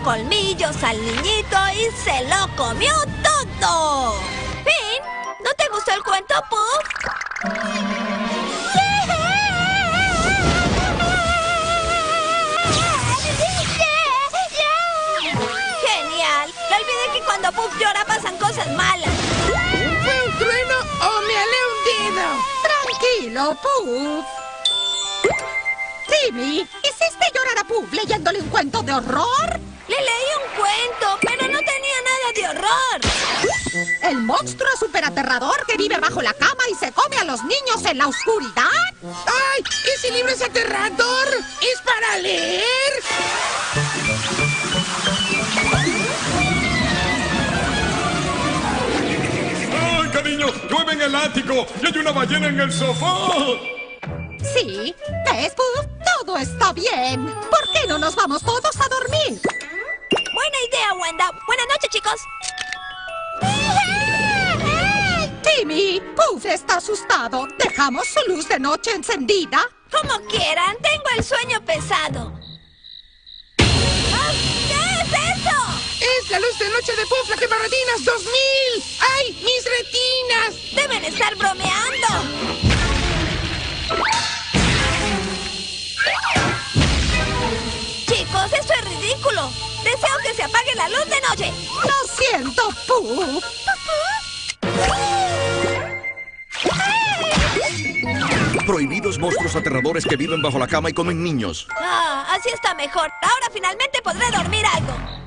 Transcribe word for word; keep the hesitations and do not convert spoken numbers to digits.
colmillos al niñito y se lo comió todo. Fin. ¿No te gustó el cuento, Puff? Genial. No olviden que cuando Puff llora pasan cosas malas. ¿Fue un trueno o me alé un dedo? Tranquilo, Puff. Timmy, ¿hiciste llorar a Puff leyéndole un cuento de horror? Le leí un cuento, pero no tenía nada de horror. ¿El monstruo superaterrador que vive bajo la cama y se come a los niños en la oscuridad? ¡Ay! ¡Ese libro es aterrador! ¡Es para leer! ¡Ay, cariño! ¡Llueve en el ático! ¡Y hay una ballena en el sofá! Sí, ¿ves, Puff? Todo está bien. ¿Por qué no nos vamos todos a dormir? Buena idea, Wanda. Buenas noches, chicos. Timmy, Puff está asustado. ¿Dejamos su luz de noche encendida? Como quieran, tengo el sueño pesado. Ah, ¿qué es eso? ¡Es la luz de noche de Puff, la quemarretinas dos mil! ¡Ay, mis retinas! Deben estar bromeando. Chicos, esto es ridículo. Deseo que se apague la luz de noche. Lo siento, Puff. Prohibidos monstruos aterradores que viven bajo la cama y comen niños. Ah, así está mejor. Ahora finalmente podré dormir algo.